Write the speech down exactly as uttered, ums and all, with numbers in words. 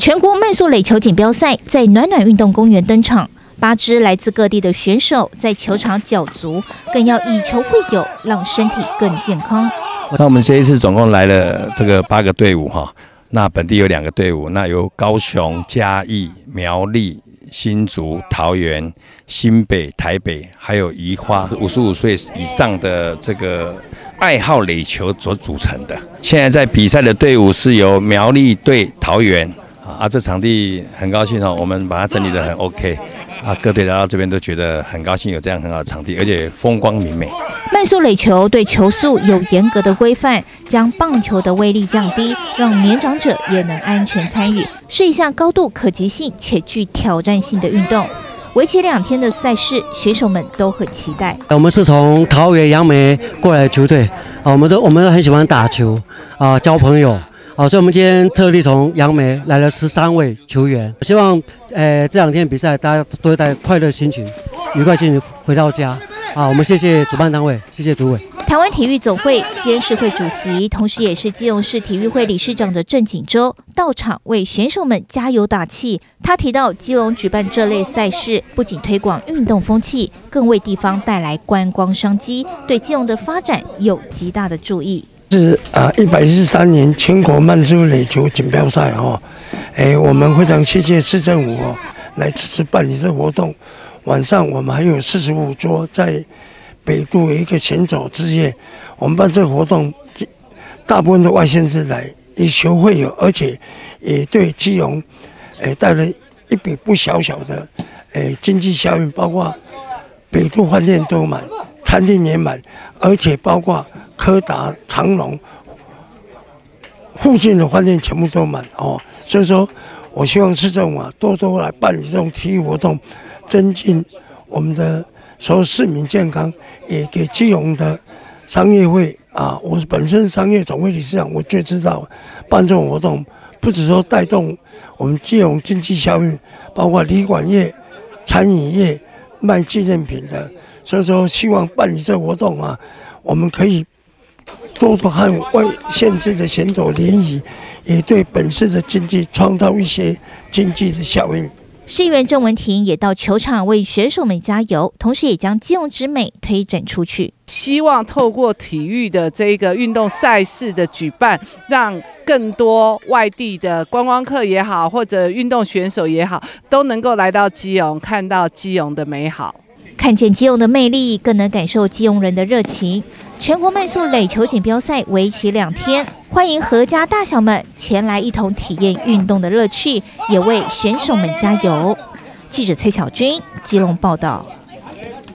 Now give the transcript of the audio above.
全国慢速垒球锦标赛在暖暖运动公园登场，八支来自各地的选手在球场角逐，更要以球会友，让身体更健康。 那我们这一次总共来了这个八个队伍哈，那本地有两个队伍，那由高雄、嘉义、苗栗、新竹、桃园、新北、台北，还有宜花五十五岁以上的这个爱好垒球所组成的。现在在比赛的队伍是由苗栗对桃园。 啊，这场地很高兴哦，我们把它整理得很 OK， 啊，各队来到这边都觉得很高兴有这样很好的场地，而且风光明媚。 慢速垒球对球速有严格的规范，将棒球的威力降低，让年长者也能安全参与，是一项高度可及性且具挑战性的运动。为期两天的赛事，选手们都很期待。 我们是从桃园杨梅过来的球队，啊，我们都我们都很喜欢打球，啊，交朋友。 好，所以我们今天特地从杨梅来了十三位球员，希望，呃，这两天比赛大家都会带快乐心情、愉快心情回到家。啊，我们谢谢主办单位，谢谢主委。 台湾体育总会监事会主席，同时也是基隆市体育会理事长的郑锦洲到场为选手们加油打气。他提到，基隆举办这类赛事，不仅推广运动风气，更为地方带来观光商机，对基隆的发展有极大的注意。 是啊，一百一十三年全国慢速垒球锦标赛哦，哎，我们非常谢谢市政府哦，来支持办理这活动。晚上我们还有四十五桌在北部有一个选手之夜，我们办这个活动，大部分的外县市来，以球会友，而且也对基隆，哎，带来一笔不小小的，哎，经济效应，包括北部饭店都满，餐厅也满，而且包括。 柯达、长隆附近的饭店全部都满哦，所以说，我希望市政府啊多多来办理这种体育活动，增进我们的所有市民健康，也给基隆的商业会啊，我本身商业总会理事长，我就知道办这种活动，不只说带动我们基隆经济效应，包括旅馆业、餐饮业、卖纪念品的，所以说希望办理这个活动啊，我们可以。 多多和外县市的选手联谊，也对本市的经济创造一些经济的效应。 市议员郑文婷也到球场为选手们加油，同时也将基隆之美推展出去。 希望透过体育的这个运动赛事的举办，让更多外地的观光客也好，或者运动选手也好，都能够来到基隆，看到基隆的美好。 看见基隆的魅力，更能感受基隆人的热情。全国慢速垒球锦标赛为期两天，欢迎阖家大小们前来一同体验运动的乐趣，也为选手们加油。记者蔡小军，基隆报道。